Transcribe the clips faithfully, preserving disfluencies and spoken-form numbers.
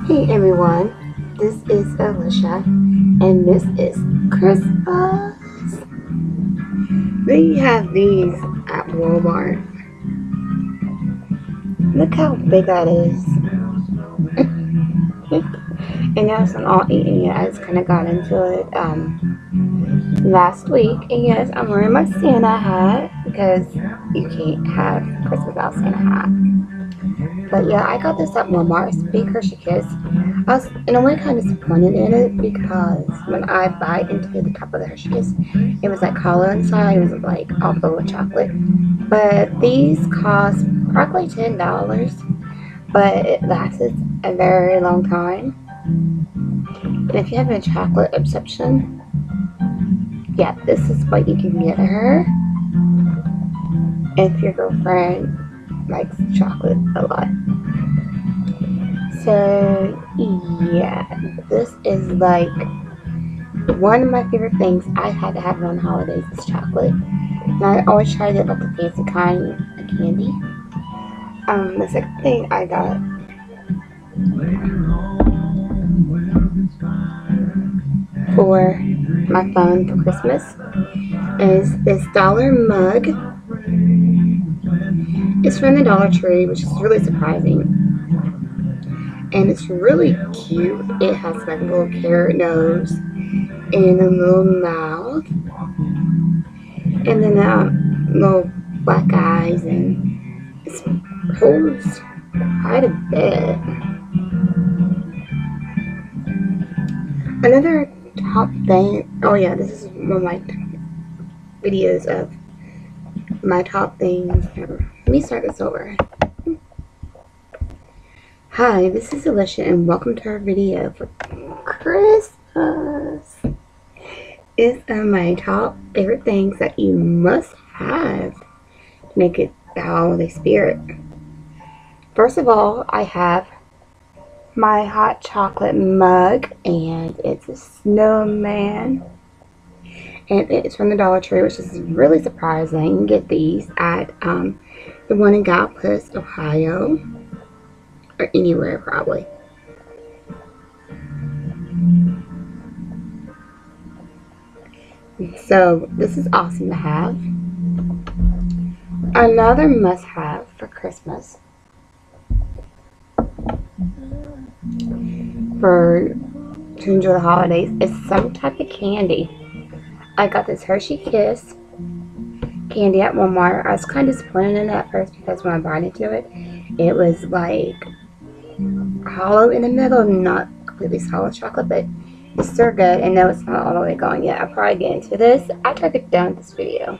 Hey everyone, this is Alicia, and this is Christmas. They have these at Walmart. Look how big that is. And yes, I'm all eating it. I just kind of got into it um, last week. And yes, I'm wearing my Santa hat because you can't have Christmas without Santa hat. But yeah, I got this at Walmart. It's a big Hershey Kiss. I was in a way kind of disappointed in it because when I bite into the top of the Hershey Kiss, it was like hollow inside. It was like all filled with chocolate. But these cost probably ten dollars, but it lasts a very long time. And if you have a chocolate obsession, yeah, this is what you can get her. If your girlfriend likes chocolate a lot. So yeah, this is like one of my favorite things. I had to have it on the holidays is chocolate. And I always try to get like the fancy kind of candy. Um, the second thing I got for my phone for Christmas is this dollar mug. It's from the Dollar Tree, which is really surprising. And it's really cute. It has like a little carrot nose and a little mouth. And then uh, little black eyes, and it holds quite a bit. Another top thing, oh yeah, this is one of my videos of my top things ever. Let me start this over. Hi, this is Alicia, and welcome to our video for Christmas. It's uh, my top favorite things that you must have to make it the holiday spirit. First of all, I have my hot chocolate mug, and it's a snowman. And it's from the Dollar Tree, which is really surprising. You can get these at um, the one in Gallipolis, Ohio, or anywhere probably. So this is awesome to have. Another must-have for Christmas, for to enjoy the holidays, is some type of candy. I got this Hershey Kiss candy at Walmart. I was kind of disappointed in it at first because when I bought into it, it was like hollow in the middle, not completely solid chocolate, but it's still good. And no, it's not all the way gone yet. I'll probably get into this after I get done with this video.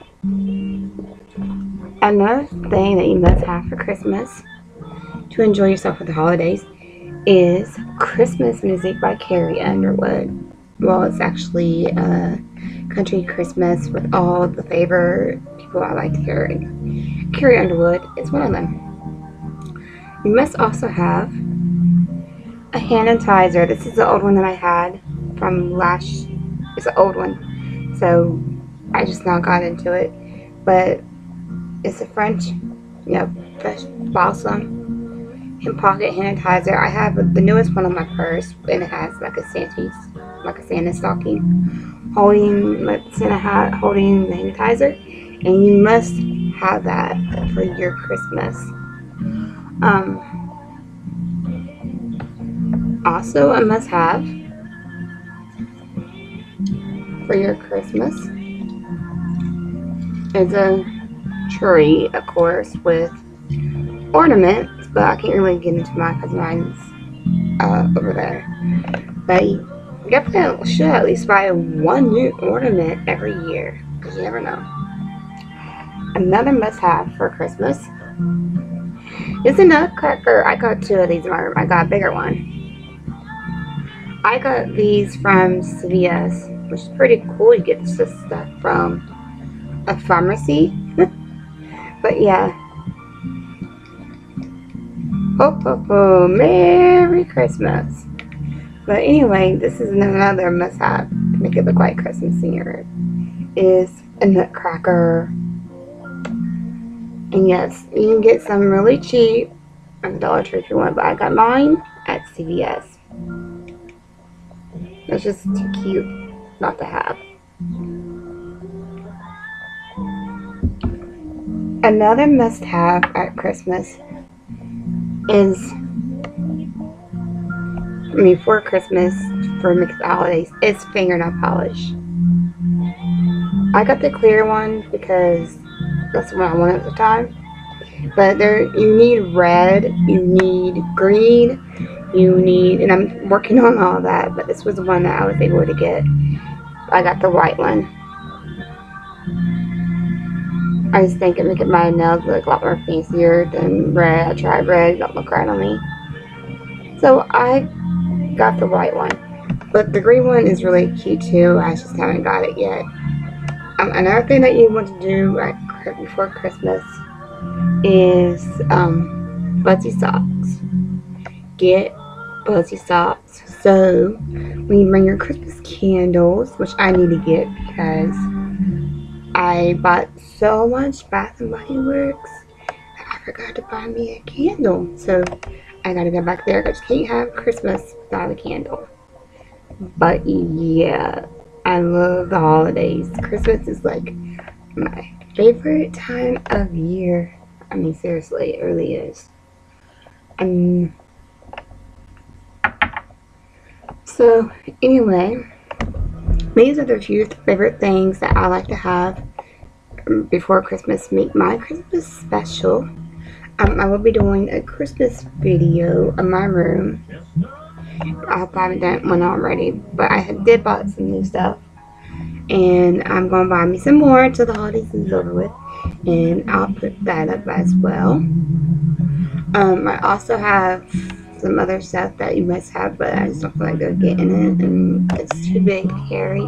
Another thing that you must have for Christmas to enjoy yourself for the holidays is Christmas music by Carrie Underwood. Well, it's actually uh, country Christmas with all the favorite people I like to hear. And Carrie Underwood is one of them. You must also have a hand sanitizer. This is the old one that I had from last. It's an old one, so I just now got into it. But it's a French, you know, Fresh Blossom and pocket hand sanitizer. I have the newest one on my purse, and it has like a Santa's, like a Santa stocking, holding like Santa hat, holding the hand sanitizer, and you must have that for your Christmas. Um, also, a must-have for your Christmas is a tree, of course, with ornaments, but I can't really get into mine because mine's uh, over there. But you definitely should at least buy one new ornament every year, because you never know. Another must-have for Christmas is a nutcracker. I got two of these in my room. I got a bigger one. I got these from C V S, which is pretty cool. You get this stuff from a pharmacy. But yeah. Ho ho ho, Merry Christmas. But anyway, this is another must-have to make it look like Christmas in your room, is a nutcracker. And yes, you can get some really cheap at the Dollar Tree if you want, but I got mine at C V S. It's just too cute not to have. Another must-have at Christmas is, I mean, for Christmas, for mixed holidays, is fingernail polish. I got the clear one because that's what I wanted at the time. But there, you need red, you need green, you need, and I'm working on all that, but this was the one that I was able to get. I got the white one. I just think it make my nails look a lot more fancier than red. I tried red, it don't look right on me. So I got the white one. But the green one is really cute too. I just haven't got it yet. Um, another thing that you want to do at, before Christmas is um, fuzzy socks. Get fuzzy socks. So when you bring your Christmas candles, which I need to get because I bought so much Bath and Body Works that I forgot to buy me a candle. So I gotta go back there because you can't have Christmas without a candle. But yeah, I love the holidays. Christmas is like my favorite time of year. I mean, seriously, it really is. Um, so, anyway, these are the few favorite things that I like to have before Christmas. Make my Christmas special. Um, I will be doing a Christmas video of my room. I hope I haven't done one already, but I did buy some new stuff. And I'm going to buy me some more until the holidays is over with. And I'll put that up as well. Um, I also have some other stuff that you must have, but I just don't feel like they're getting it. And it's too big to carry.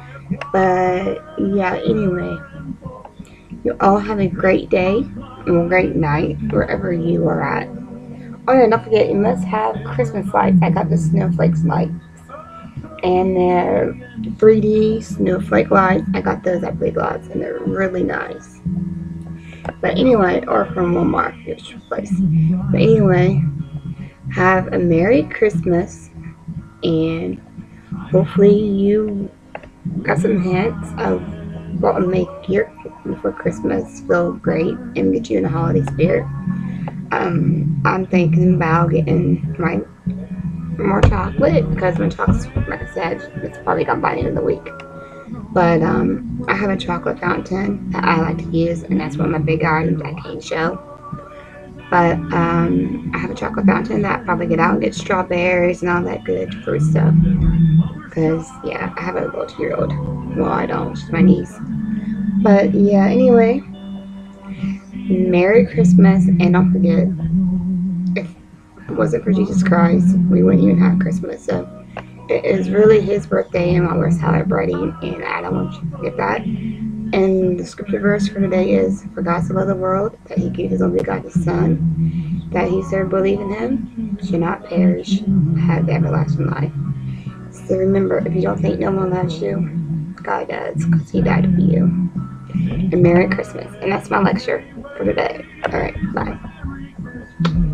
But yeah, anyway. You all have a great day and a great night wherever you are at. Oh yeah, don't forget, you must have Christmas lights. I got the snowflakes lights. And they're three D snowflake lights. I got those at Big Lots and they're really nice. But anyway, or from Walmart, which place. But anyway, have a Merry Christmas and hopefully you got some hints of what will make your before Christmas feel great and get you in the holiday spirit. Um, I'm thinking about getting my more chocolate because my chocolate's, like I said, it's probably gone by the end of the week. But um, I have a chocolate fountain that I like to use, and that's one of my big items I can't show. But um, I have a chocolate fountain that I probably get out and get strawberries and all that good fruit stuff. Because, yeah, I have a little two-year-old. Well, I don't, she's my niece. But, yeah, anyway, Merry Christmas, and don't forget, if it wasn't for Jesus Christ, we wouldn't even have Christmas. So, it is really his birthday and while we're celebrating, and I don't want you to forget that. And the scripture verse for today is, for God so loved the world, that he gave his only begotten Son, that whosoever believe in him should not perish, have everlasting life. So remember, if you don't think no one loves you, God does, because he died for you. And Merry Christmas. And that's my lecture for today. Alright, bye.